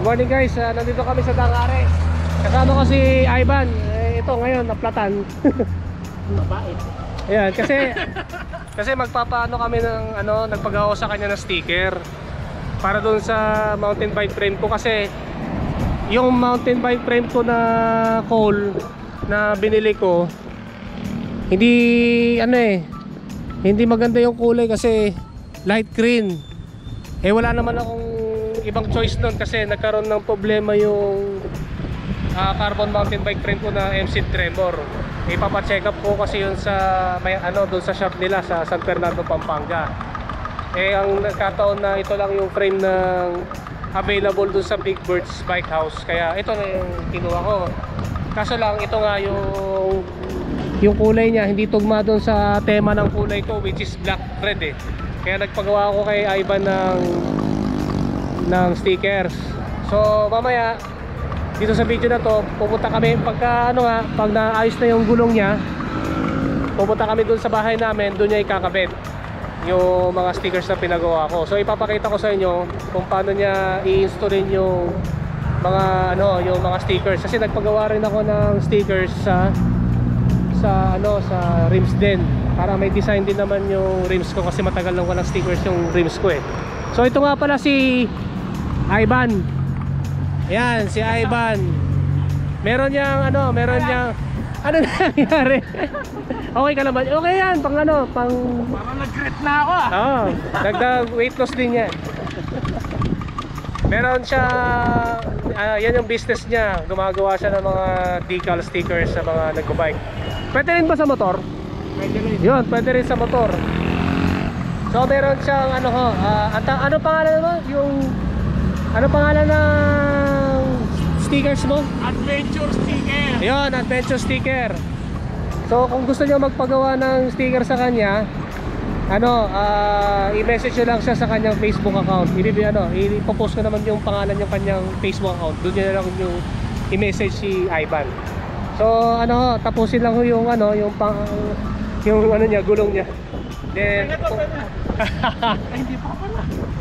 morning guys, nandito kami sa Dangares. Kasama ko si Ivan. Ito ngayon, naplatan. Mabait. Ayan, kasi magpapaano kami ng nagpagawa sa kanya ng sticker para doon sa mountain bike frame ko, kasi yung mountain bike frame ko na coal na binili ko, hindi maganda yung kulay kasi light green. Wala naman akong ibang choice doon kasi nagkaroon ng problema yung carbon mountain bike frame ko na MC Tremor. Ipapa-check up ko kasi yun sa doon sa shop nila sa San Fernando, Pampanga. Ang nagkataon na ito lang yung frame ng available doon sa Big Birds Bike House, kaya ito na yung kinuha ko. Kaso lang ito nga yung kulay niya hindi tugma doon sa tema ng kulay ko, which is black red Kaya nagpagawa ako kay Ivan ng stickers. So mamaya dito sa video na to, pupunta kami pag naayos na yung gulong niya. Pupunta kami doon sa bahay namin, doon niya ikakabit yung mga stickers na pinagawa ko. So ipapakita ko sa inyo kung paano niya i-installin yung mga stickers, kasi nagpagawa rin ako ng stickers sa rims din, para may design din naman yung rims ko, kasi matagal lang walang stickers yung rims ko So ito nga pala si Ivan. Yan, si Ivan. Meron niyang ano nangyari? Okay ka naman? Okay yan, parang nag-regret na ako dagdag weight loss din yan. Meron siya, yan yung business niya. Gumagawa siya ng mga decal stickers sa mga nagbo-bike. Pwede rin ba sa motor? Pwede rin. Yun, pwede rin sa motor. So meron siyang ano pangalan mo? Ano pangalan ng stickers mo? Adventure sticker. Yun, adventure sticker. So kung gusto niyo magpagawa ng sticker sa kanya, i-message nyo lang siya sa kanyang Facebook account. Ipopost ko naman yung pangalan ng kanyang Facebook account. Doon nyo lang yung i-message si Ivan. So tapusin lang yung niya, gulong niya. Then hindi pa pala.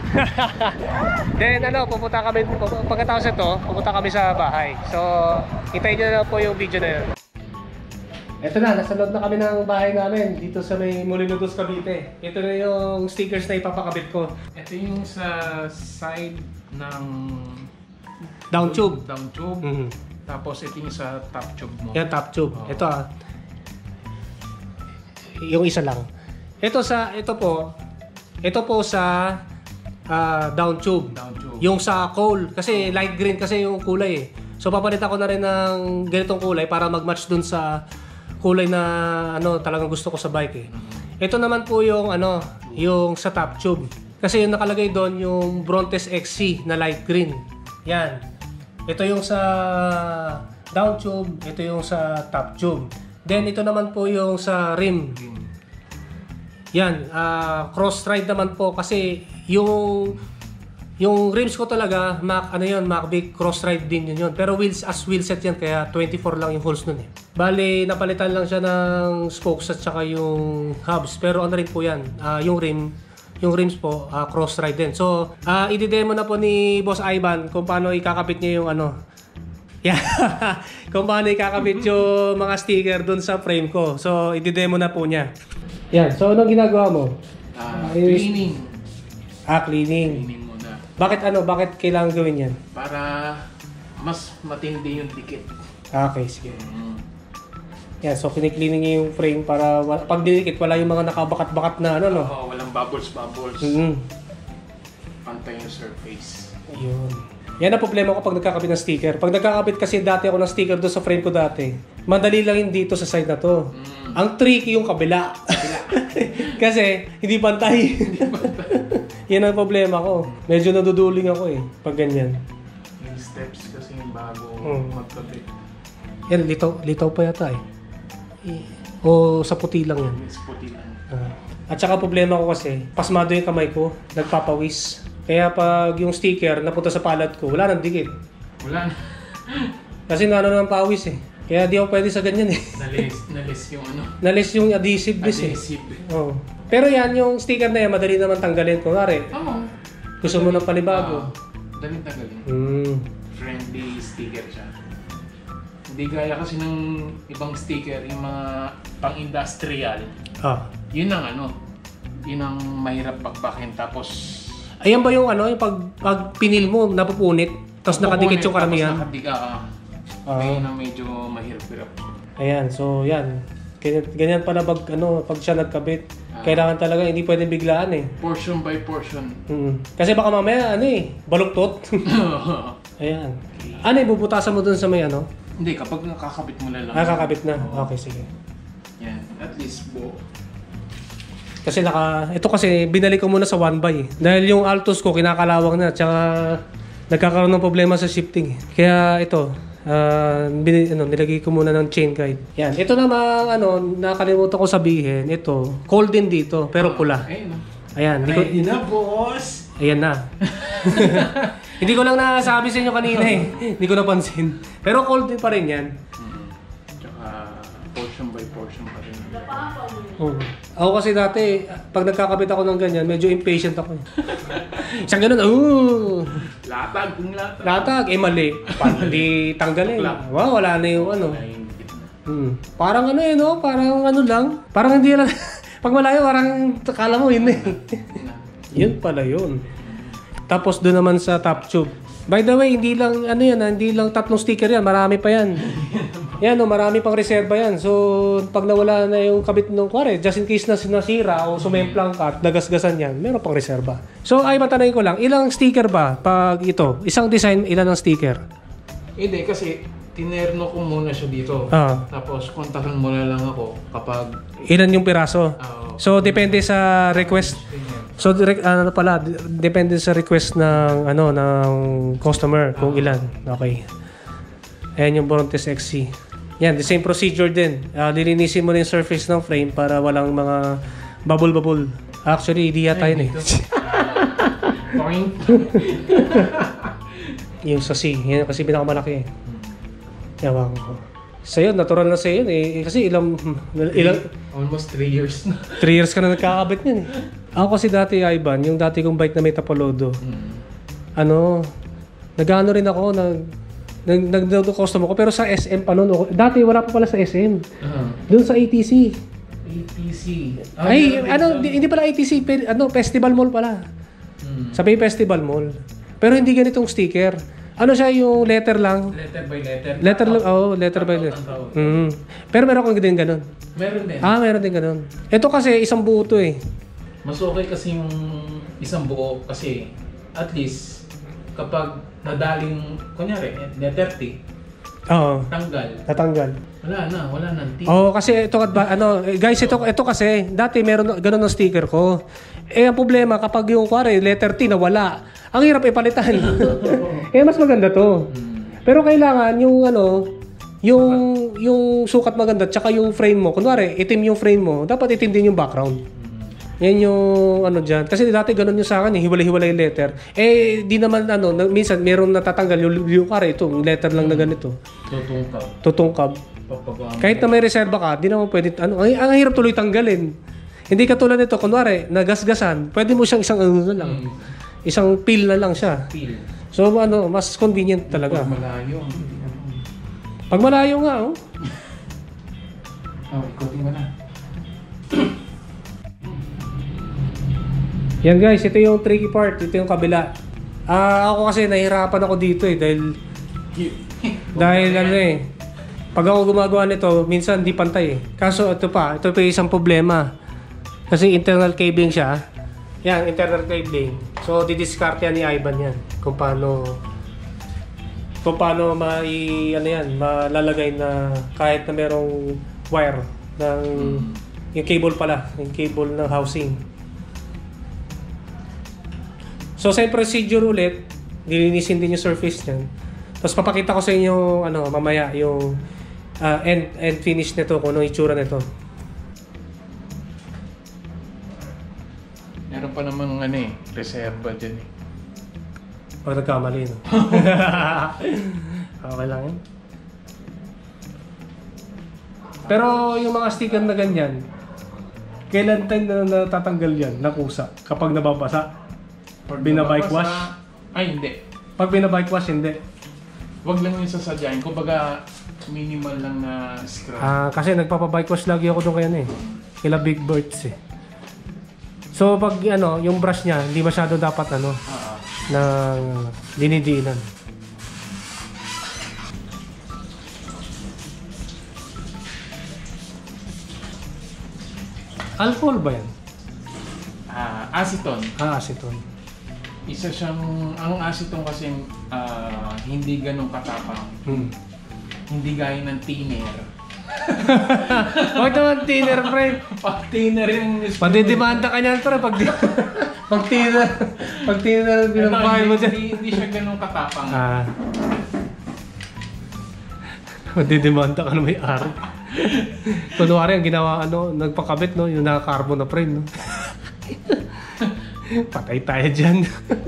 Then pupunta kami, pagkatapos ito, pupunta kami sa bahay. So hintayin nyo na po yung video na yun. Ito na, nasa loob na kami ng bahay namin dito sa may Molino dos Cavite. Ito na yung stickers na ipapakabit ko. Ito yung sa side ng down tube. Tapos ito yung sa top tube mo. Yan, top tube. Ito yung isa lang. Ito po sa down tube. Yung sa coal, kasi light green kasi yung kulay So papalitan ko na rin ng ganitong kulay para mag-match dun sa kulay na talagang gusto ko sa bike Ito naman po yung yung sa top tube. Kasi yung nakalagay doon yung Brontes XC na light green. Yan. Ito yung sa down tube, ito yung sa top tube. Then ito naman po yung sa rim. Yan, cross ride naman po kasi yung rims ko talaga Mac Big cross ride din yun. Pero wheels set yan kaya 24 lang yung holes nun Bali napalitan lang siya ng spokes at saka yung hubs. Pero rin po yan, yung rims po cross ride din. So i-demo na po ni Boss Ivan kung paano ikakabit niya yung kung paano ikakabit yung mga sticker dun sa frame ko. So i-demo na po niya. Yan, so anong ginagawa mo? Cleaning. Cleaning Muna. Bakit kailangan gawin yan? Para mas matindi yung dikit. Okay, sige. Yan, so kinikleaning niya yung frame para pag dinikit wala yung mga nakabakat-bakat na Oo, walang bubbles. Pantay yung surface. Ayun. Yan ang problema ko pag nagkakabit ng sticker. Pag nagkakabit kasi dati ako ng sticker doon sa frame ko dati, madali lang yung dito sa side na to. Ang tricky yung kabila. Kasi hindi pantay. Yan ang problema ko. Medyo naduduling ako pag ganyan. Yung steps kasi yung bago magkabit. Yan, litaw pa yata O sa puti lang yan? It's puti lang. At saka problema ko kasi, pasmado yung kamay ko, nagpapawis. Kaya pag yung sticker napunta sa palad ko, wala nang dikit. Wala na. Kasi ng pawis Kaya di ako pwede sa ganyan Nalis yung Nalis yung adhesive Oh. Pero yan, yung sticker na yan, madali naman tanggalin. Kunwari, gusto mo ng panibago. Daling tagalin. Mm. Friendly sticker siya. Hindi gaya kasi ng ibang sticker, yung mga pang-industrial. Ah. Yun ang mahirap bakbakin. Tapos Ayan ba yung ano, yung pag pinil mo, napupunit, tapos nakadikit yung karamihan? Tapos ayun ang medyo mahirap-hirap. Ayan, so yan. Ganyan pala pag siya nagkabit. Kailangan talaga, hindi pwedeng biglaan eh. Portion by portion. Kasi baka mamaya, baluktot. Ayan. Ano yung bubutasan mo dun sa may ano? Hindi, kapag nakakabit mo na lang. Nakakabit na? Okay, sige. Yan, at least buo. Kasi ito kasi binalik ko muna sa 1x eh. Dahil yung Altos ko kinakalawang na, tsaka nagkakaroon ng problema sa shifting. Kaya ito, nilagay ko muna ng chain guide. Yan, ito namang nakalimutan ko sabihin, ito, cold din dito, pero pula. Ayan, Ready na, boss! Ayan na. Hindi ko lang nasabi sa inyo kanina eh. Hindi ko napansin. Pero cold din pa rin yan. Tsaka portion by portion pa rin. Ako kasi dati, pag nagkakabit ako ng ganyan, medyo impatient ako. Isang ganun, Latag, kung latag. latag, mali. Pandi tanggalin. Wow, wala na yung Parang parang lang. Parang hindi lang. Pag malayo, parang kala mo yun eh. Yun pala yun. Tapos doon naman sa top tube. By the way, hindi lang hindi lang 3 sticker yan, marami pa yan. Yan marami pang reserba yan. So, pag nawala na yung kabit ng kuwari, just in case na nasira o sumemplang ka at nagasgasan yan, meron pang reserba. So, ay matanongin ko lang, ilang sticker ba pag ito? Isang design, ilan ang sticker? Hindi, kasi tinerno ko muna siya dito. Tapos, kontakan mo na lang ako kapag ilan yung piraso? So, depende sa request. So, depende sa request ng ng customer kung ilan. Okay. Ayan yung Brontes XC. Yan, the same procedure din. Lilinisin mo na yung surface ng frame para walang mga bubble-bubble. Actually, hindi yata yun eh. Point. Yung sa C. Yan kasi pinakamalaki eh. Yawan ko. Sa'yo, natural na sa'yo eh. Kasi ilang Almost 3 years na. 3 years ka na nagkakabit yan eh. Ako kasi dati, Ivan, yung dati kong bike na may tapalodo, nag-ano rin ako, nag-customer ko, pero sa SM pa noon. Dati wala pa pala sa SM. Doon sa ATC. ATC. Hindi pala ATC, Festival Mall pala. Sabi Festival Mall. Pero hindi ganitong sticker. Siya yung letter lang. Letter by letter. Letter lang, letter by letter. Pero meron kang din ganun. Meron din. Meron din ganun. Ito kasi isang buo to eh. Mas okay kasi yung isang buo kasi at least kapag nadaling, kunyari, letter T, natanggal. Wala na T. Kasi ito guys, ito kasi dati meron ganun ng sticker ko. Ang problema kapag yung letter T na wala, ang hirap ipalitan. Mas maganda to. Pero kailangan yung yung sukat maganda tsaka yung frame mo. Kunwari, itim yung frame mo, dapat itim din yung background. Yan yung dyan. Kasi dati ganun yung sa akin hiwalay-hiwalay yung letter. Di naman minsan meron natatanggal yung itong letter lang na ganito. Tutungkab. Kahit na may reserba ka, di naman pwede, ang hirap tuloy tanggalin. Hindi katulad nito, kunwari, nagasgasan, pwede mo siyang isang peel na lang siya. So, mas convenient talaga. Pag malayo nga, ikotin mo na. Yan guys, ito yung tricky part. Ito yung kabila. Ako kasi nahihirapan ako dito dahil pag ako gumagawa nito, minsan di pantay eh. Kaso ito pa yung isang problema. Kasi internal cabling siya. Yan, internal cabling. So, didiskarte yan ni Ivan yan. Kung paano malalagay na kahit na merong wire ng yung cable pala, yung cable ng housing. So, sa procedure ulit, nilinisin din yung surface niyan. Tapos papakita ko sa inyo mamaya yung end finish nito, kung anong itsura nito. Meron pa naman reserva dyan eh. Pag nagkamali, no? Okay lang yun. Pero yung mga sticker na ganyan, kailan tayo na natatanggal yan, nakusa, kapag nababasa? Binabike wash? Ay, hindi. Pag binabike wash, hindi. Wag lang yung sasadyain. Kumbaga, minimal lang na scrub. Kasi nagpapabike wash lagi ako doon kaya eh. Kila Big Birds eh. So pag yung brush niya, hindi masyado dapat na dinidiinan. Alcohol ba yan? Acetone. Acetone. Isa siyang, ang acetone kasi hindi ganun katapang. Hindi gaya ng thinner. Huwag naman thinner, pre. Pag thinner yung... Padidimanda ka niyan, pre. Pag thinner ang binabahay mo dyan. Hindi siya ganun katapang. Padidimanda ka na may ari. Kunwari, ang ginawa, nagpakabit, no? Yung naka-carbon na frame, no? Patay tayo dyan.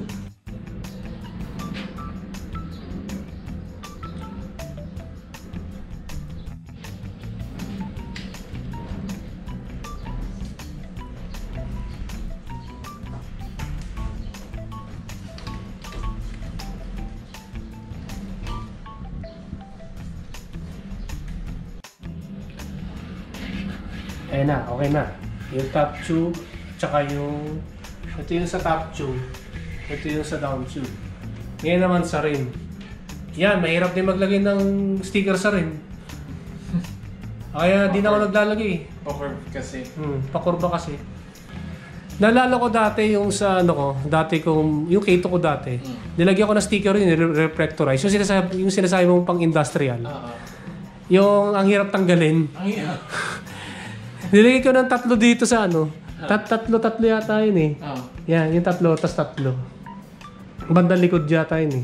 Ayan na, okay na. Yung top tube, tsaka yung... Ito yung sa top tube. Ito yung sa down tube. Ngayon naman sa rim. Yan, mahirap din maglagay ng sticker sa rim. Kaya di na ako naglalagay. Pa-curve kasi. Pa-curve kasi. Naalala ko dati yung sa dati kong, yung K2 ko dati. Nilagyan ko na sticker yun, reflectorize. Yung sinasabi mong pang industrial. Yung ang hirap tanggalin. Ang hirap. Nilagay ko ng 3 dito sa tatlo yata yun eh. Yan, yung 3, tas 3. Bandang likod yata yun eh.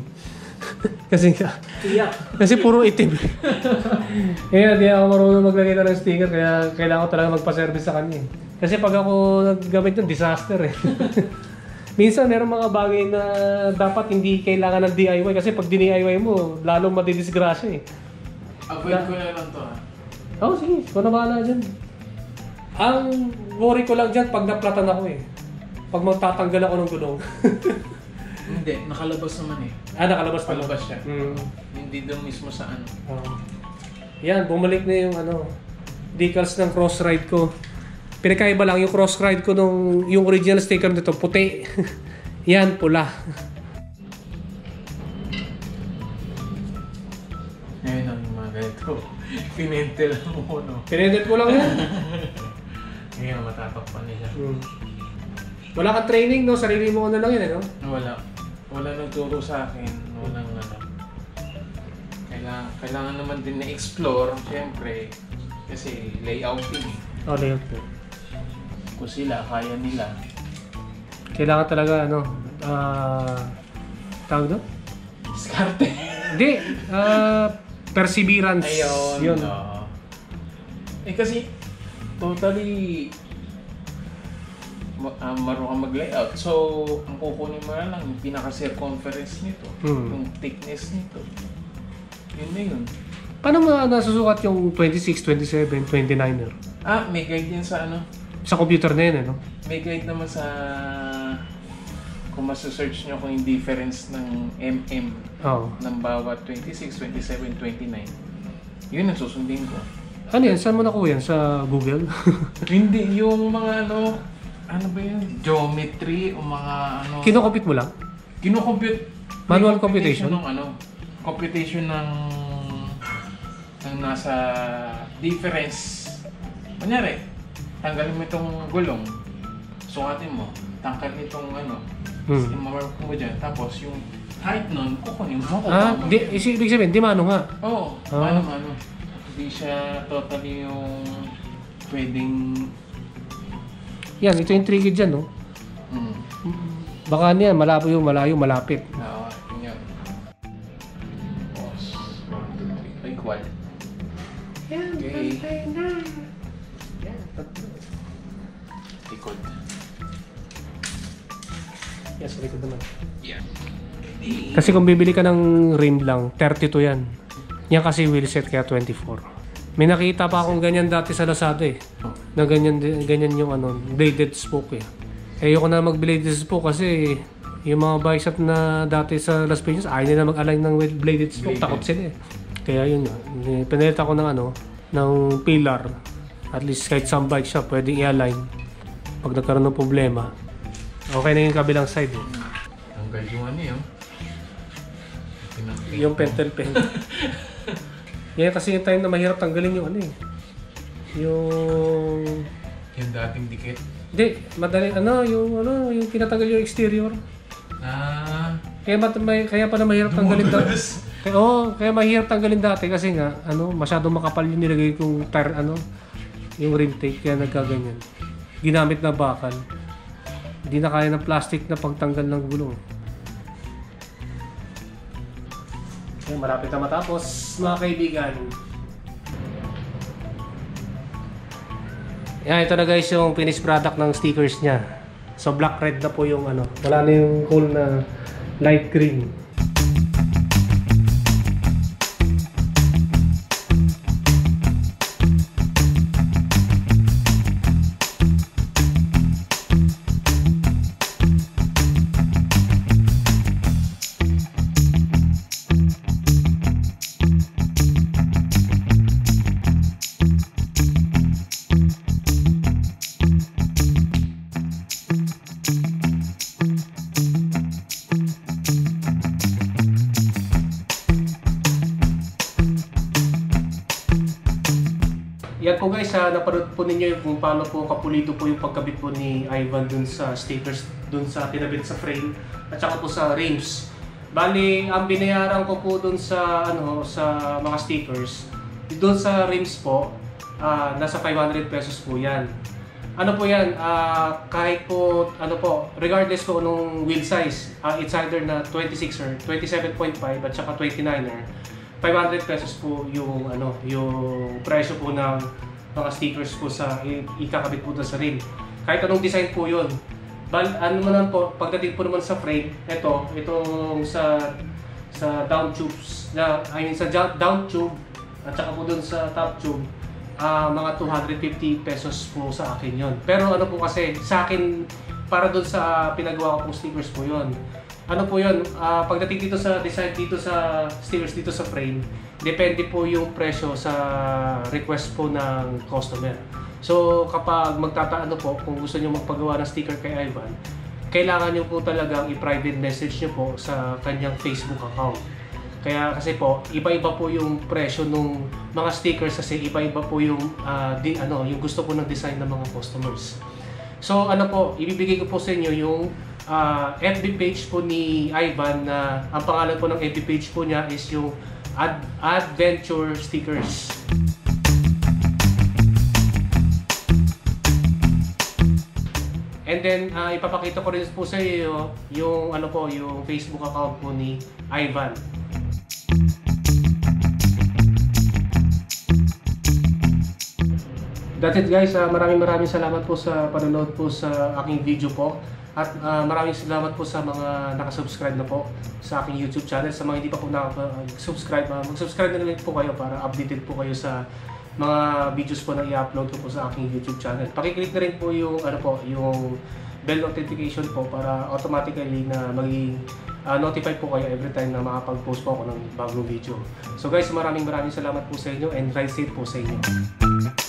kasi puro itim. Kaya di ako marunong maglagay na ng sticker, kaya kailangan ko talaga magpa-service sa kanya eh. Kasi pag ako naggamit yun, disaster eh. Minsan meron mga bagay na dapat hindi kailangan ng DIY kasi pag DIY mo, lalong madidisgrasya eh. Avoid ko na lang to sige. Kung na bahala dyan. Ang worry ko lang dyan pag naplatan ako eh. Pag magtatanggal ako ng gulong. Hindi, nakalabas naman eh. Nakalabas pa. Palabas siya. Hindi doon mismo sa Yan, bumalik na yung decals ng Cross-Ride ko. Pinakaiba lang yung Cross-Ride ko nung yung original sticker nito, puti. Yan, pula. Ngayon ang mga ganito. Pinentel mo, no? Pinentel ko lang yan. Ngayon matatakpan nila. Wala kang training, no? Sarili mo na lang yan, no? Wala. Wala nagturo sa akin. Walang Kailangan naman din na-explore, syempre. Kasi layout din eh. Layout din. Kung sila, kaya nila. Kailangan talaga, tawag doon? Diskarte. Hindi. Perseverance. Ayun. Yun. Kasi, totally marunong kang mag-layout. So, ang kukunin mo na lang yung pinaka-circumference nito, yung thickness nito. Yun na yun. Paano nasusukat yung 26, 27, 29er? May guide din sa Sa computer na yun, no? May guide naman sa... Kung masasearch nyo kung yung difference ng mm ng bawat 26, 27, 29. Yun ang susundin ko. Ano yan? Saan mo nakuha yan? Sa Google? Hindi, yung mga ano ba yun? Geometry o mga Kino-compute mo lang? Kino-compute. Manual computation? Computation ng nasa difference. Kunyari, tanggalin mo itong gulong. Sukatin mo. Tangkal nitong imamark mo dyan. Tapos yung height nun, kukunin mo. Ibig sabihin, di mano nga? Oo, mano. Hindi siya totally yung pwedeng... Yan, ito yung trigger dyan, no? Baka niya, malayo, malapit. Oo, yun. Pause. 1, 2, 3. Equal. Yan, okay. Na. Yan, likod. Yes, likod naman. Yeah. Kasi kung bibili ka ng rim lang, 32 yan. Yan kasi wheel set kaya 24. May nakita pa akong ganyan dati sa Lazada eh. Na ganyan yung bladed spoke eh. Ayoko na mag-bladed spoke kasi Yung mga bicep na dati sa Las Piñas, ayaw nila mag-align ng bladed stroke. Takot sila eh. Kaya yun nga. Pinalit ako ng ng pillar. At least kahit some bike shop, pwedeng i-align. Pag nagkaroon ng problema. Okay na yung kabilang side eh. Tanggal yung yun. Yung pentel pen. Yan kasi yung time na mahirap tanggalin yung Yung dating dikit. Hindi, madali, yung tinatanggal yung exterior. Kaya pala mahirap tanggalin dati. Kaya mahirap tanggalin dati kasi nga, masyadong makapal yung nilagay kong tire, yung rim tape, kaya nagkaganyan. Ginamit na bakal. Hindi na kaya ng plastic na pagtanggal ng gulong. Okay, malapit na matapos, mga kaibigan. Yan, ito na guys yung finished product ng stickers niya. So black red na po yung wala na yung cool na light green. Yan po guys, napanood po ninyo kung paano po kapulido po yung pagkabit po ni Ivan dun sa stickers, dun sa kinabit sa frame at saka po sa rims. Bali, ang binayaran ko po dun sa sa mga stickers, dun sa rims po, nasa 500 pesos po yan. Ano po yan, kahit po, regardless po nung wheel size, it's either na 26er, 27.5 at saka 29er. 500 pesos po yung yung presyo po ng mga stickers po sa ikakabit po sa rim. Kahit anong design po 'yon. Naman po pagdating po naman sa frame, itong sa down tubes, sa down tube at saka po dun sa top tube, mga 250 pesos po sa akin 'yon. Pero po kasi sa akin, para dun sa pinagawa ko pong stickers po 'yon. Po yun, pagdating dito sa design, dito sa stickers, dito sa frame, depende po yung presyo sa request po ng customer. So kapag po, kung gusto nyo magpagawa ng sticker kay Ivan, kailangan nyo po talagang i-private message nyo po sa kanyang Facebook account. Kaya kasi po, iba-iba po yung presyo ng mga stickers kasi iba-iba po yung, yung gusto po ng design ng mga customers. So ibibigay ko po sa inyo yung FB page po ni Ivan na ang pangalan po ng FB page po niya is yung Adventure Stickers. And then ipapakita ko rin po sa iyo yung yung Facebook account po ni Ivan. That's it guys, maraming salamat po sa panonood po sa aking video po. At maraming salamat po sa mga nakasubscribe na po sa aking YouTube channel. Sa mga hindi pa po nakasubscribe, mag-subscribe na rin po kayo para updated po kayo sa mga videos po na i-upload ko po sa aking YouTube channel. Pakiclick na rin po yung yung bell notification po para automatically na maging notify po kayo every time na makapag-post po ako ng bagong video. So guys, maraming salamat po sa inyo and ride safe po sa inyo.